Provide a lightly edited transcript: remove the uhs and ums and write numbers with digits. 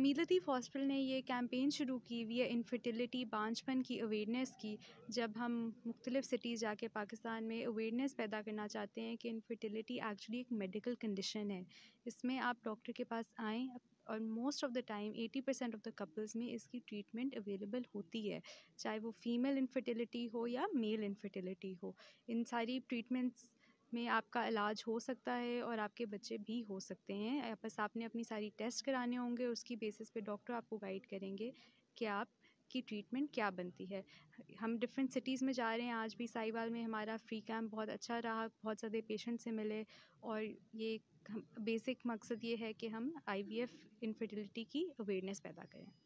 मीलतीफ़ hospital ने ये campaign शुरू की हुई है इनफर्टिलिटी बांझपन की अवेयरनेस की। जब हम मुख्तलिफ़ सिटीज़ जाके पाकिस्तान में अवेयरनेस पैदा करना चाहते हैं कि इनफर्टिलिटी एक्चुअली एक मेडिकल कंडीशन है, इसमें आप डॉक्टर के पास आएँ और most of the time 80% of the couples में इसकी ट्रीटमेंट अवेलेबल होती है, चाहे वो फ़ीमेल इनफर्टिलिटी हो या मेल इनफर्टिलिटी हो। इन सारी ट्रीटमेंट्स में आपका इलाज हो सकता है और आपके बच्चे भी हो सकते हैं। बस आपने अपनी सारी टेस्ट कराने होंगे, उसकी बेसिस पे डॉक्टर आपको गाइड करेंगे कि आपकी ट्रीटमेंट क्या बनती है। हम डिफरेंट सिटीज़ में जा रहे हैं, आज भी साहिवाल में हमारा फ्री कैंप बहुत अच्छा रहा, बहुत ज़्यादा पेशेंट से मिले और ये बेसिक मकसद ये है कि हम IVF इनफर्टिलिटी की अवेयरनेस पैदा करें।